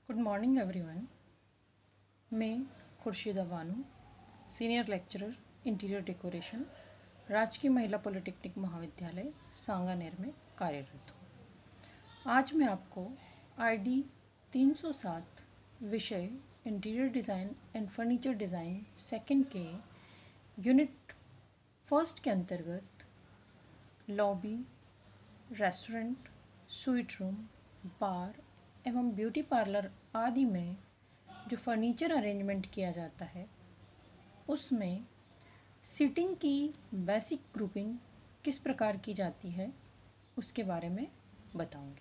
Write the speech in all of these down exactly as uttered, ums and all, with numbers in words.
Good morning everyone. मैं Khursheeda Bano, senior lecturer interior decoration, राजकीय महिला पॉलिटेक्निक महाविद्यालय सांगानेर में कार्यरत हूँ। आज मैं आपको आई डी तीन सौ सात विषय interior design and furniture design second के यूनिट फर्स्ट के अंतर्गत lobby, restaurant, suite room, bar एवं ब्यूटी पार्लर आदि में जो फर्नीचर अरेंजमेंट किया जाता है उसमें सीटिंग की बेसिक ग्रुपिंग किस प्रकार की जाती है उसके बारे में बताऊंगी।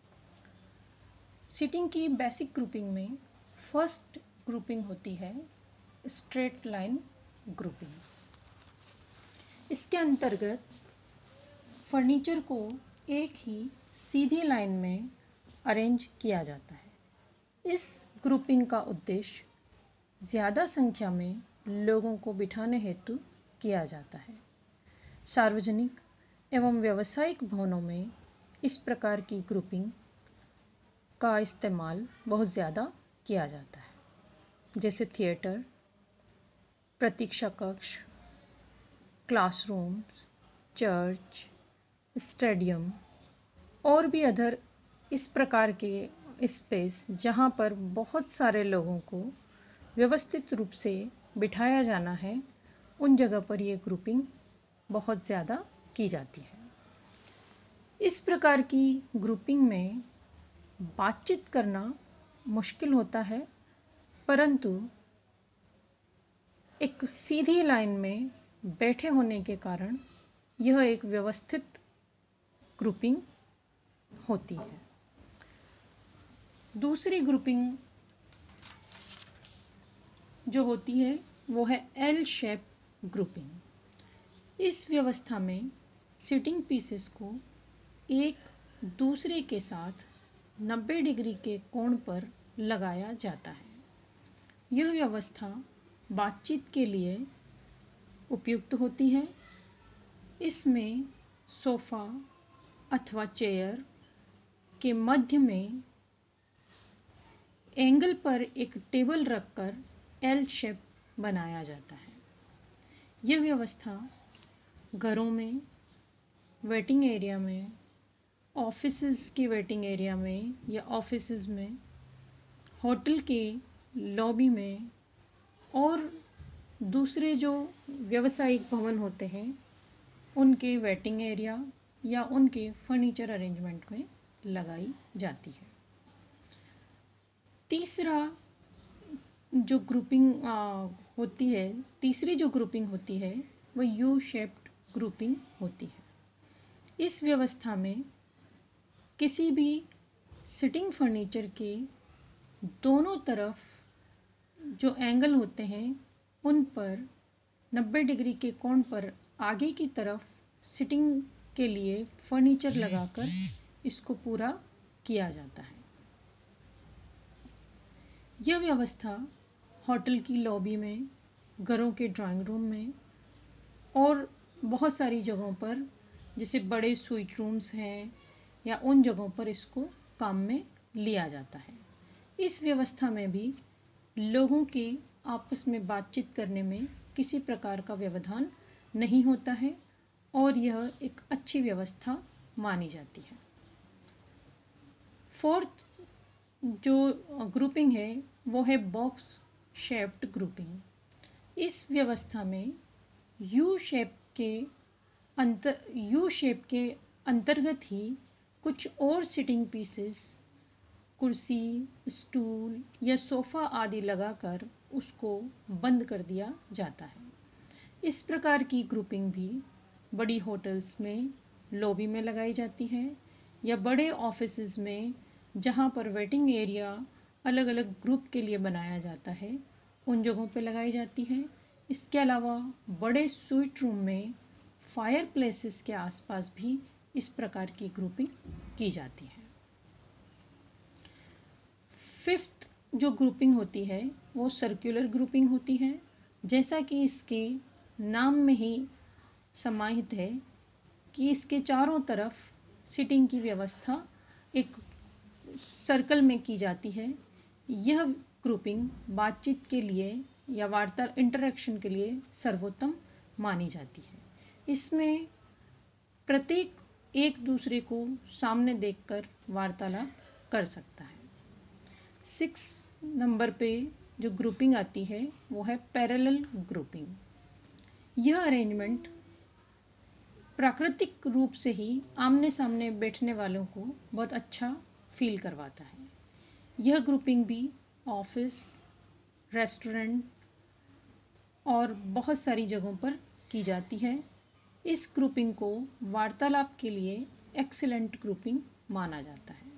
सीटिंग की बेसिक ग्रुपिंग में फर्स्ट ग्रुपिंग होती है स्ट्रेट लाइन ग्रुपिंग। इसके अंतर्गत फर्नीचर को एक ही सीधी लाइन में अरेंज किया जाता है। इस ग्रुपिंग का उद्देश्य ज़्यादा संख्या में लोगों को बिठाने हेतु किया जाता है। सार्वजनिक एवं व्यावसायिक भवनों में इस प्रकार की ग्रुपिंग का इस्तेमाल बहुत ज़्यादा किया जाता है, जैसे थिएटर, प्रतीक्षा कक्ष, क्लासरूम्स, चर्च, स्टेडियम और भी अदर इस प्रकार के स्पेस जहाँ पर बहुत सारे लोगों को व्यवस्थित रूप से बिठाया जाना है, उन जगह पर ये ग्रुपिंग बहुत ज़्यादा की जाती है। इस प्रकार की ग्रुपिंग में बातचीत करना मुश्किल होता है, परंतु एक सीधी लाइन में बैठे होने के कारण यह एक व्यवस्थित ग्रुपिंग होती है। दूसरी ग्रुपिंग जो होती है वो है एल शेप ग्रुपिंग। इस व्यवस्था में सिटिंग पीसेस को एक दूसरे के साथ नब्बे डिग्री के कोण पर लगाया जाता है। यह व्यवस्था बातचीत के लिए उपयुक्त होती है। इसमें सोफ़ा अथवा चेयर के मध्य में एंगल पर एक टेबल रखकर एल शेप बनाया जाता है। यह व्यवस्था घरों में, वेटिंग एरिया में, ऑफिसेस की वेटिंग एरिया में या ऑफिसेस में, होटल के लॉबी में और दूसरे जो व्यावसायिक भवन होते हैं उनके वेटिंग एरिया या उनके फर्नीचर अरेंजमेंट में लगाई जाती है। तीसरा जो ग्रुपिंग होती है तीसरी जो ग्रुपिंग होती है वो यू शेप्ड ग्रुपिंग होती है। इस व्यवस्था में किसी भी सिटिंग फर्नीचर के दोनों तरफ जो एंगल होते हैं उन पर नब्बे डिग्री के कोण पर आगे की तरफ सिटिंग के लिए फर्नीचर लगाकर इसको पूरा किया जाता है। यह व्यवस्था होटल की लॉबी में, घरों के ड्राइंग रूम में और बहुत सारी जगहों पर, जैसे बड़े स्वीट रूम्स हैं या उन जगहों पर इसको काम में लिया जाता है। इस व्यवस्था में भी लोगों के आपस में बातचीत करने में किसी प्रकार का व्यवधान नहीं होता है और यह एक अच्छी व्यवस्था मानी जाती है। फोर्थ जो ग्रुपिंग है वो है बॉक्स शेप्ड ग्रुपिंग। इस व्यवस्था में यू शेप के अंतर यू शेप के अंतर्गत ही कुछ और सिटिंग पीसेस, कुर्सी, स्टूल या सोफ़ा आदि लगाकर उसको बंद कर दिया जाता है। इस प्रकार की ग्रुपिंग भी बड़ी होटल्स में लॉबी में लगाई जाती है या बड़े ऑफिसेज में जहाँ पर वेटिंग एरिया अलग अलग ग्रुप के लिए बनाया जाता है उन जगहों पे लगाई जाती है। इसके अलावा बड़े स्वीट रूम में फायर प्लेसेस के आसपास भी इस प्रकार की ग्रुपिंग की जाती है। फिफ्थ जो ग्रुपिंग होती है वो सर्कुलर ग्रुपिंग होती है। जैसा कि इसके नाम में ही समाहित है कि इसके चारों तरफ सिटिंग की व्यवस्था एक सर्कल में की जाती है। यह ग्रुपिंग बातचीत के लिए या वार्ता इंटरेक्शन के लिए सर्वोत्तम मानी जाती है। इसमें प्रत्येक एक दूसरे को सामने देखकर वार्तालाप कर सकता है। सिक्स नंबर पे जो ग्रुपिंग आती है वो है पैरेलल ग्रुपिंग। यह अरेंजमेंट प्राकृतिक रूप से ही आमने सामने बैठने वालों को बहुत अच्छा फील करवाता है। यह ग्रुपिंग भी ऑफिस, रेस्टोरेंट और बहुत सारी जगहों पर की जाती है। इस ग्रुपिंग को वार्तालाप के लिए एक्सीलेंट ग्रुपिंग माना जाता है।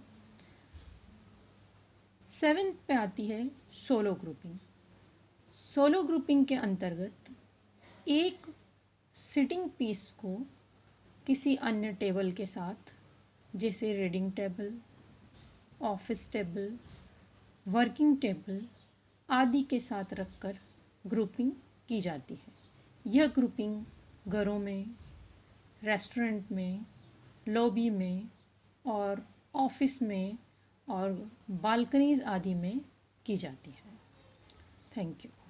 सेवेंथ पे आती है सोलो ग्रुपिंग। सोलो ग्रुपिंग के अंतर्गत एक सिटिंग पीस को किसी अन्य टेबल के साथ, जैसे reading table, office table, working table आदि के साथ रखकर ग्रुपिंग की जाती है। यह ग्रुपिंग घरों में, रेस्टोरेंट में, लॉबी में और ऑफिस में और बालकनीज आदि में की जाती है। Thank you.